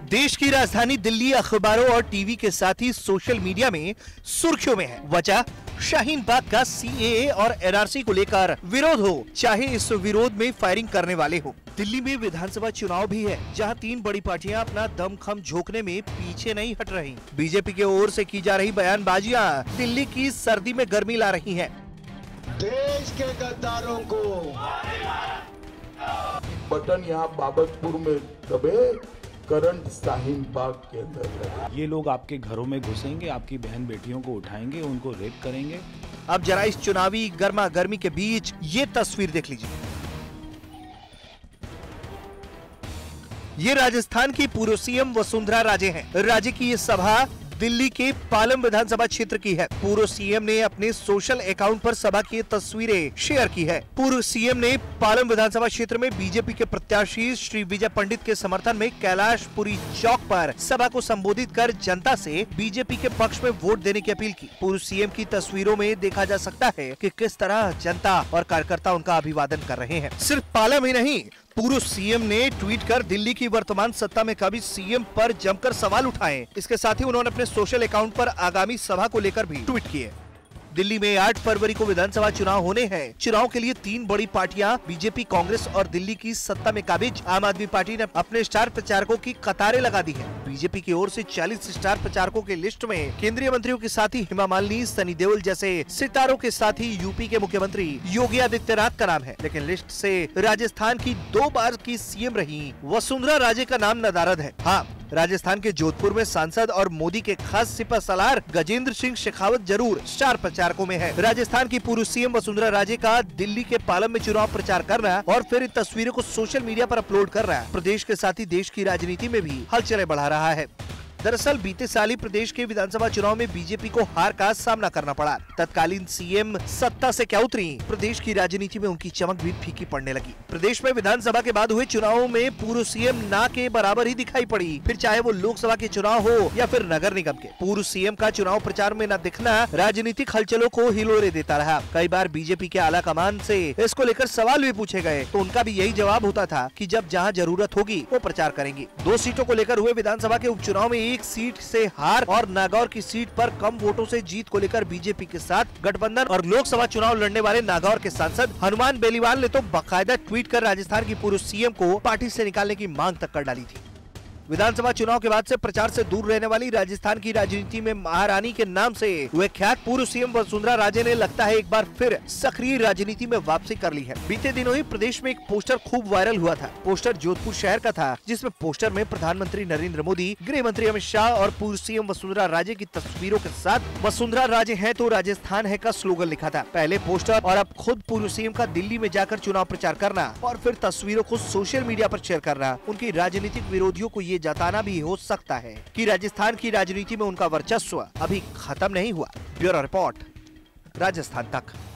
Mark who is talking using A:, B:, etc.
A: देश की राजधानी दिल्ली अखबारों और टीवी के साथ ही सोशल मीडिया में सुर्खियों में है। वजह शाहीन बाग का सीएए और एनआरसी को लेकर विरोध हो, चाहे इस विरोध में फायरिंग करने वाले हो। दिल्ली में विधानसभा चुनाव भी है, जहां 3 बड़ी पार्टियां अपना दमखम झोंकने में पीछे नहीं हट रही। बीजेपी की ओर से की जा रही बयानबाजियां दिल्ली की सर्दी में गर्मी ला रही हैं।
B: देश के गद्दारों को
C: बटन यहाँ बाबतपुर में दबे, करंट शाहीन बाग के अंदर लगे।
D: ये लोग आपके घरों में घुसेंगे, आपकी बहन बेटियों को उठाएंगे, उनको रेप करेंगे।
A: अब जरा इस चुनावी गर्मा गर्मी के बीच ये तस्वीर देख लीजिए। ये राजस्थान की पूर्व सीएम वसुंधरा राजे हैं। राजे की ये सभा दिल्ली के पालम विधानसभा क्षेत्र की है। पूर्व सीएम ने अपने सोशल अकाउंट पर सभा की तस्वीरें शेयर की है। पूर्व सीएम ने पालम विधानसभा क्षेत्र में बीजेपी के प्रत्याशी श्री विजय पंडित के समर्थन में कैलाशपुरी चौक पर सभा को संबोधित कर जनता से बीजेपी के पक्ष में वोट देने की अपील की। पूर्व सीएम की तस्वीरों में देखा जा सकता है कि किस तरह जनता और कार्यकर्ता उनका अभिवादन कर रहे हैं। सिर्फ पालम ही नहीं, पूर्व सीएम ने ट्वीट कर दिल्ली की वर्तमान सत्ता में कभी सीएम पर जमकर सवाल उठाए। इसके साथ ही उन्होंने अपने सोशल अकाउंट पर आगामी सभा को लेकर भी ट्वीट किए। दिल्ली में 8 फरवरी को विधानसभा चुनाव होने हैं। चुनाव के लिए 3 बड़ी पार्टियां बीजेपी, कांग्रेस और दिल्ली की सत्ता में काबिज आम आदमी पार्टी ने अपने स्टार प्रचारकों की कतारें लगा दी हैं। बीजेपी की ओर से 40 स्टार प्रचारकों की लिस्ट में केंद्रीय मंत्रियों के साथ ही हेमा मालिनी, सनी देओल जैसे सितारों के साथ ही यूपी के मुख्यमंत्री योगी आदित्यनाथ का नाम है। लेकिन लिस्ट से राजस्थान की 2 बार की सीएम रही वसुंधरा राजे का नाम नदारद है। हाँ, राजस्थान के जोधपुर में सांसद और मोदी के खास सिपहसालार गजेंद्र सिंह शेखावत जरूर स्टार प्रचारकों में है। राजस्थान की पूर्व सीएम वसुंधरा राजे का दिल्ली के पालम में चुनाव प्रचार करना और फिर इन तस्वीरों को सोशल मीडिया पर अपलोड कर रहा है, प्रदेश के साथ ही देश की राजनीति में भी हलचलें बढ़ा रहा है। दरअसल बीते साल ही प्रदेश के विधानसभा चुनाव में बीजेपी को हार का सामना करना पड़ा। तत्कालीन सीएम सत्ता से क्या उतरी, प्रदेश की राजनीति में उनकी चमक भी फीकी पड़ने लगी। प्रदेश में विधानसभा के बाद हुए चुनावों में पूर्व सीएम ना के बराबर ही दिखाई पड़ी, फिर चाहे वो लोकसभा के चुनाव हो या फिर नगर निगम के। पूर्व सीएम का चुनाव प्रचार में न दिखना राजनीतिक हलचलों को हिलोरे देता रहा। कई बार बीजेपी के आला कमान से इसको लेकर सवाल भी पूछे गए तो उनका भी यही जवाब होता था कि जब जहाँ जरूरत होगी वो प्रचार करेंगे। 2 सीटों को लेकर हुए विधानसभा के उपचुनाव में एक सीट से हार और नागौर की सीट पर कम वोटों से जीत को लेकर बीजेपी के साथ गठबंधन और लोकसभा चुनाव लड़ने वाले नागौर के सांसद हनुमान बेनीवाल ने तो बाकायदा ट्वीट कर राजस्थान की पूर्व सीएम को पार्टी से निकालने की मांग तक कर डाली थी। विधानसभा चुनाव के बाद से प्रचार से दूर रहने वाली राजस्थान की राजनीति में महारानी के नाम से विख्यात पूर्व सीएम वसुंधरा राजे ने लगता है एक बार फिर सक्रिय राजनीति में वापसी कर ली है। बीते दिनों ही प्रदेश में एक पोस्टर खूब वायरल हुआ था। पोस्टर जोधपुर शहर का था, जिसमें पोस्टर में प्रधानमंत्री नरेंद्र मोदी, गृह मंत्री अमित शाह और पूर्व सीएम वसुंधरा राजे की तस्वीरों के साथ वसुंधरा राजे है तो राजस्थान है का स्लोगन लिखा था। पहले पोस्टर और अब खुद पूर्व सीएम का दिल्ली में जाकर चुनाव प्रचार करना और फिर तस्वीरों को सोशल मीडिया पर शेयर करना उनकी राजनीतिक विरोधियों को ये जताना भी हो सकता है कि राजस्थान की राजनीति में उनका वर्चस्व अभी खत्म नहीं हुआ। ब्यूरो रिपोर्ट, राजस्थान तक।